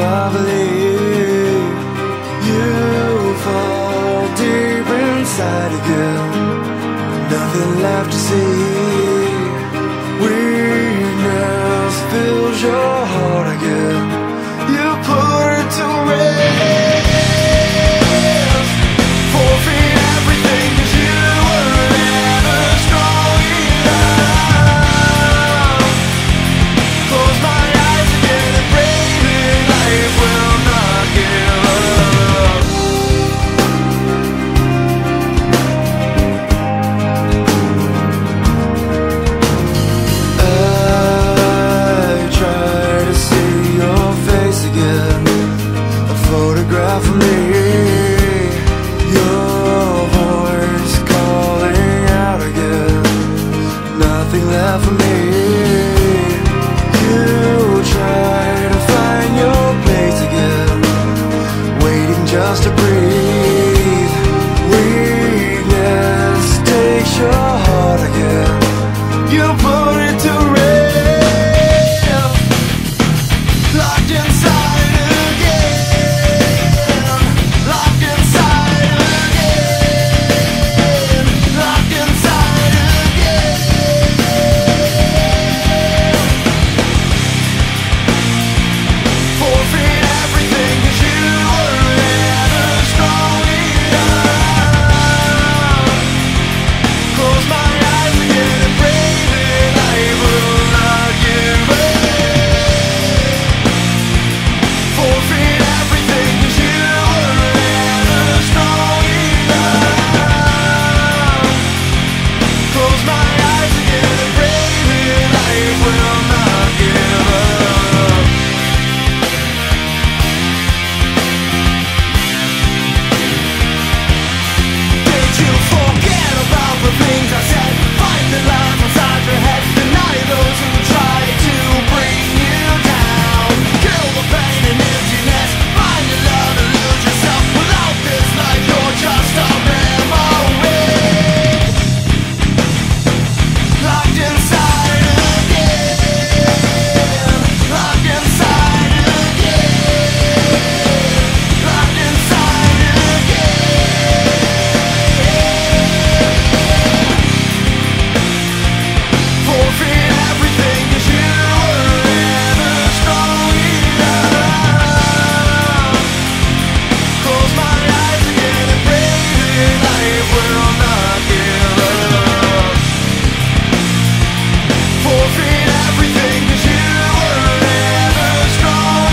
I believe you fall deep inside again. Nothing left to see. Weakness fills your heart again. You put it to rest. Forfeit everything 'cause you were never strong enough. Close my eyes again and pray that life will not give up. I try to see your face again, a photograph of me, your voice calling out again. Nothing left for me. You try to find your place again, waiting just to breathe. Weakness takes your heart again. You put it to rest. Locked inside again. Locked inside again. Locked inside again. Forfeit everything 'cause you were never strong enough. Close my eyes again and pray that life will not give up. Forfeit everything 'cause you were never strong enough. Close my eyes again and pray that life will not give up. Did you forget about the things I said? Find the life inside your head. Deny those who try to bring you down. Kill the pain and emptiness. Find your love and lose yourself. Without this life, you're just a memory. Locked inside again. Locked inside again. Locked inside again. Forfeit everything 'cause you were never strong enough. Close my eyes again and pray that life will not give up. Forfeit everything 'cause you were never strong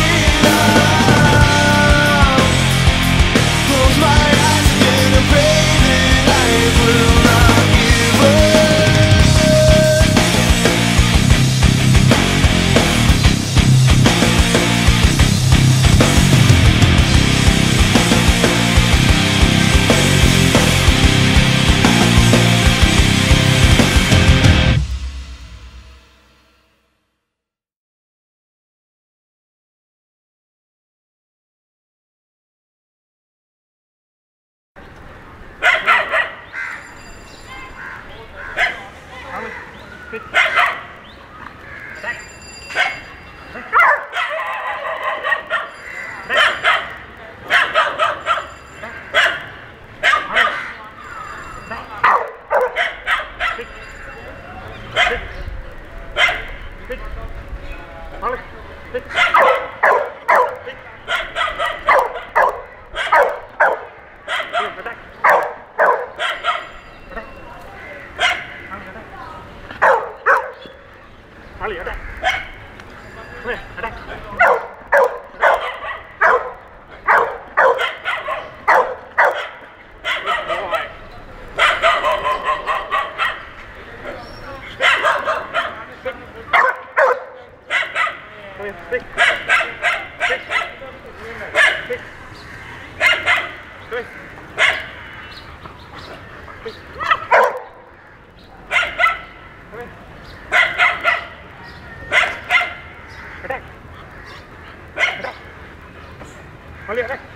enough. Close my eyes again and pray that life will not give up. Attack! Attack!